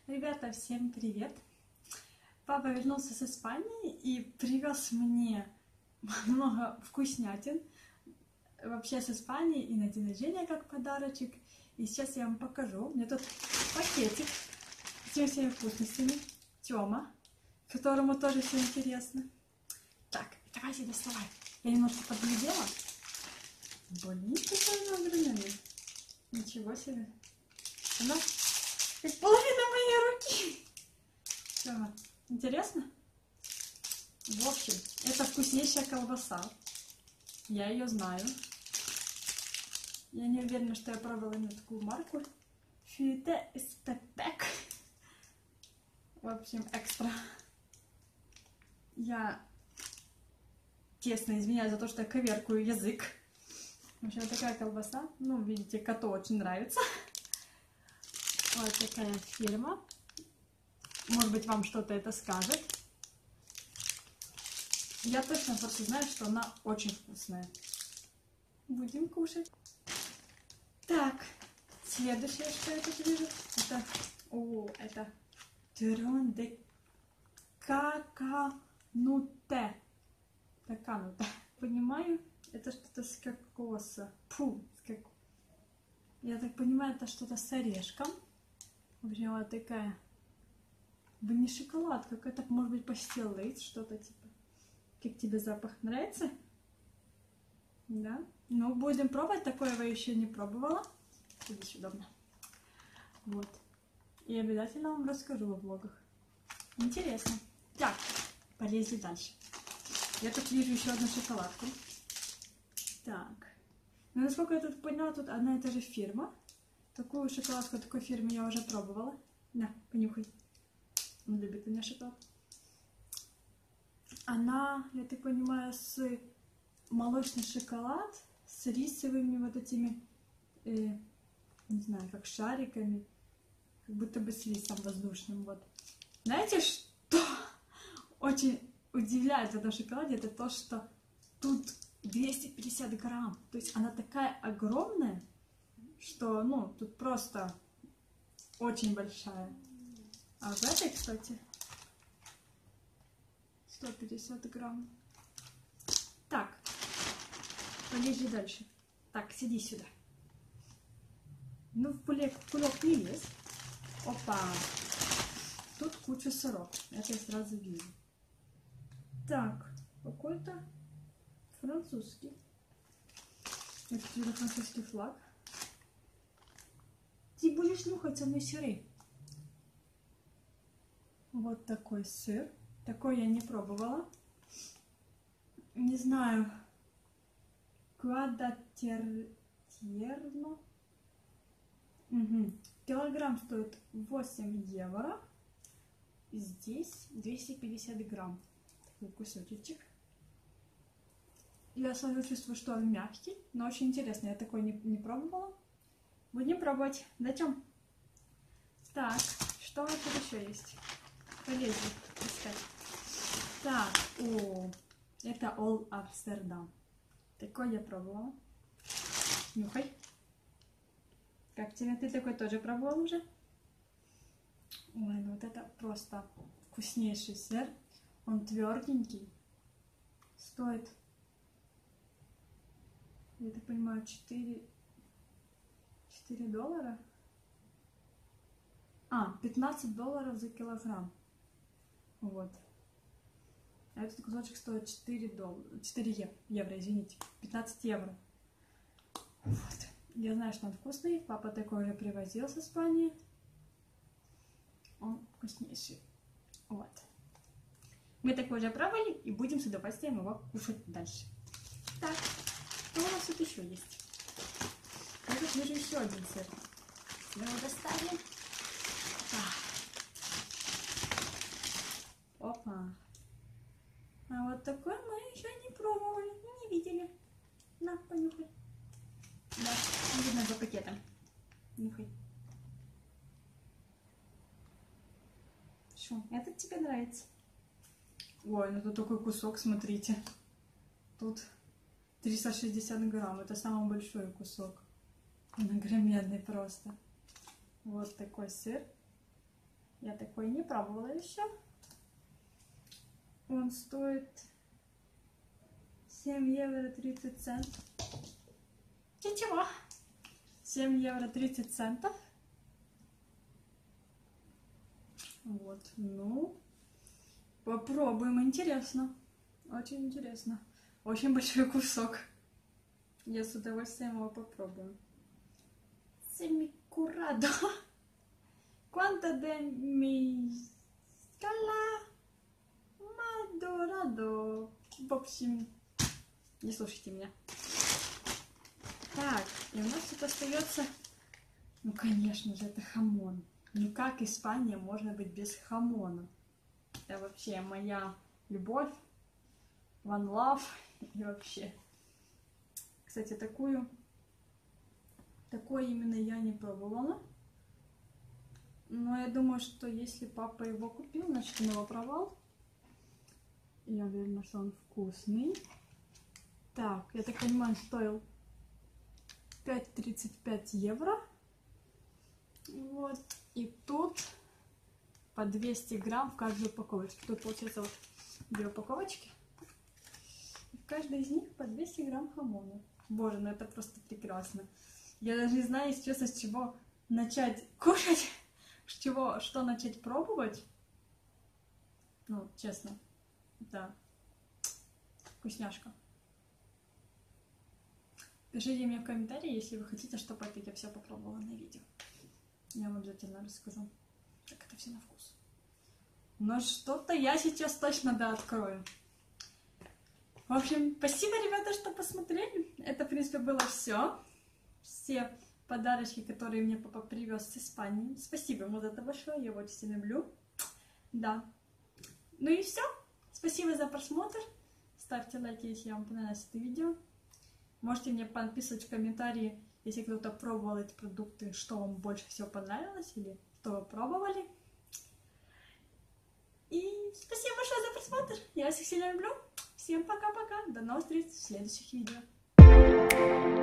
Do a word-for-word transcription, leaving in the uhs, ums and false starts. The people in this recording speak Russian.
Ребята, всем привет! Папа вернулся с Испании и привез мне много вкуснятин. Вообще с Испании и на день рождения как подарочек. И сейчас я вам покажу. У меня тут пакетик с этими всеми вкусностями. Тёма, которому тоже все интересно. Так, давайте доставай. Я немножко подглядела. Блин, какой он огромный. Ничего себе. Она как половина моей руки. Тёма, интересно? В общем, это вкуснейшая колбаса. Я ее знаю. Я не уверена, что я пробовала именно такую марку. Фюте эстепек. В общем, экстра. Я честно извиняюсь за то, что я коверкую язык. В общем, вот такая колбаса. Ну, видите, коту очень нравится. Вот такая фирма. Может быть, вам что-то это скажет. Я точно просто знаю, что она очень вкусная. Будем кушать. Так, следующее, что я тут вижу, это, о, это трон де какануте. Какануте. Понимаю, это что-то с кокоса. Фу, с кок... Я так понимаю, это что-то с орешком. В общем, вот такая. Да не шоколад, какой-то, может быть, пастилейт, что-то типа. Как тебе запах нравится? Да? Ну, будем пробовать. Такое я еще не пробовала. Здесь удобно. Вот. И обязательно вам расскажу во влогах. Интересно. Так, полезли дальше. Я тут вижу еще одну шоколадку. Так. Ну, насколько я тут поняла, тут одна и та же фирма. Такую шоколадку такой фирмы я уже пробовала. На, понюхай. Он любит у меня шоколад. Она, я так понимаю, с молочный шоколад с рисовыми вот этими, э, не знаю, как шариками, как будто бы с рисом воздушным. Вот. Знаете, что очень удивляет в этом шоколаде? Это то, что тут двести пятьдесят грамм. То есть она такая огромная, что, ну, тут просто очень большая. А в этой, кстати, сто пятьдесят грамм. Так, полезли дальше. Так, сиди сюда. Ну, в кулек, кулек не лез. Опа! Тут куча сыров. Это я сразу вижу. Так, какой-то французский. Это тебе французский флаг. Ты будешь нюхать со мной сыры. Вот такой сыр. Такой я не пробовала. Не знаю. Квадратерно. Угу. Килограмм стоит восемь евро. И здесь двести пятьдесят грамм. Такой кусочек. Я сразу чувствую, что он мягкий, но очень интересный. Я такой не, не пробовала. Будем пробовать. Дойдем. Так, что у нас тут еще есть? Полезли искать. Так, о, это All Amsterdam. Такой я пробовала. Нюхай. Как тебе? Ты такой тоже пробовал уже? Ой, ну вот это просто вкуснейший сыр. Он тверденький. Стоит, я так понимаю, четыре доллара. А, пятнадцать долларов за килограмм. Вот. А этот кусочек стоит четыре доллара, четыре евро, извините, пятнадцать евро. Вот. Я знаю, что он вкусный. Папа такой уже привозил с Испании. Он вкуснейший. Вот. Мы такой уже пробовали и будем с удовольствием его кушать дальше. Так, что у нас тут еще есть? Я тут вижу еще один сыр. Мы его доставим. Так. Опа. А вот такой мы еще не пробовали, не видели. На, понюхай. Да, видно за пакетом. Нюхай. Что, этот тебе нравится? Ой, ну тут такой кусок, смотрите. Тут триста шестьдесят грамм. Это самый большой кусок. Он огроменный просто. Вот такой сыр. Я такой не пробовала еще. Он стоит семь евро тридцать центов. Ничего. семь евро тридцать центов. Вот, ну, попробуем, интересно. Очень интересно. Очень большой кусок. Я с удовольствием его попробую. Семикурадо. Quanto de mi scala madurado. В общем, не слушайте меня. Так, и у нас тут остается, ну, конечно же, это хамон. Ну, как Испания можно быть без хамона? Это вообще моя любовь, one love и вообще. Кстати, такую, такое именно я не пробовала. Но я думаю, что если папа его купил, значит, он его пробовал. Я уверена, что он вкусный. Так, я так понимаю, он стоил пять тридцать пять евро. Вот. И тут по двести грамм в каждой упаковочке. Тут получается вот две упаковочки. В каждой из них по двести грамм хамона. Боже, ну это просто прекрасно. Я даже не знаю, если честно, с чего начать кушать, с чего, что начать пробовать. Ну, честно. Да. Вкусняшка. Пишите мне в комментарии, если вы хотите, чтобы это я все попробовала на видео. Я вам обязательно расскажу, как это все на вкус. Но что-то я сейчас точно, да, открою. В общем, спасибо, ребята, что посмотрели. Это, в принципе, было все. Все подарочки, которые мне папа привез с Испании. Спасибо ему за это большое, я его очень люблю. Да. Ну и все. Спасибо за просмотр. Ставьте лайки, если вам понравилось это видео. Можете мне написать в комментарии, если кто-то пробовал эти продукты, что вам больше всего понравилось или что вы пробовали. И спасибо большое за просмотр. Я вас всех сильно люблю. Всем пока-пока. До новых встреч в следующих видео.